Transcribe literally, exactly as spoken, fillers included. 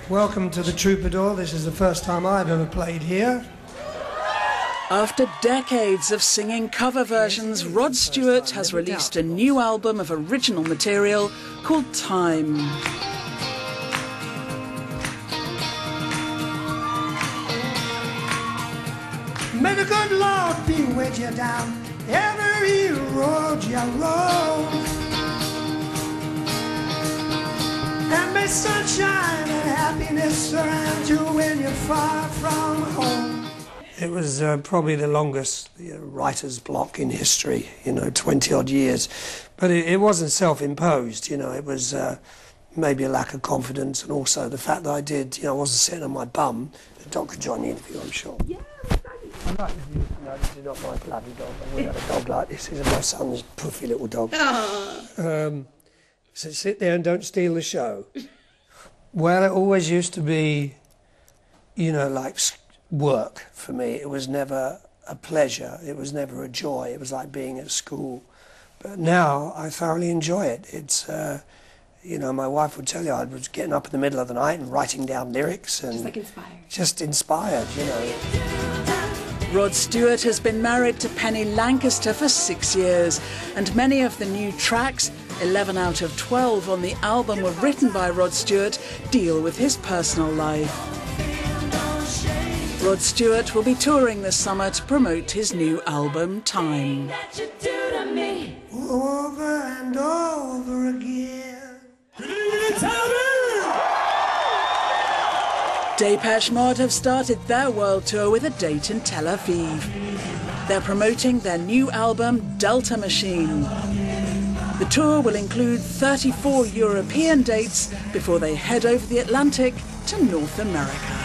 Welcome to the Troubadour. This is the first time I've ever played here. After decades of singing cover versions, Rod Stewart has released a new album of original material called Time. May the good Lord be with you down every road you roll. And may sunshine and happiness surround you when you're far from home. It was uh, probably the longest you know, writer's block in history, you know, twenty odd years. But it, it wasn't self-imposed, you know, it was uh, maybe a lack of confidence, and also the fact that I did, you know, I wasn't sitting on my bum. The dog could join the interview, I'm sure. Yeah, I like this. No, this is not my bloody dog. I wouldn't have a dog like this. This is my son's puffy little dog. Um, so sit there and don't steal the show. Well, it always used to be, you know, like work for me. It was never a pleasure. It was never a joy. It was like being at school. But now I thoroughly enjoy it. It's, uh, you know, my wife would tell you I was getting up in the middle of the night and writing down lyrics and just like inspired. Just inspired, you know. Rod Stewart has been married to Penny Lancaster for six years, and many of the new tracks, eleven out of twelve on the album, were written by Rod Stewart, deal with his personal life. Rod Stewart will be touring this summer to promote his new album, Time. Over and over again. Depeche Mode have started their world tour with a date in Tel Aviv. They're promoting their new album, Delta Machine. The tour will include thirty-four European dates before they head over the Atlantic to North America.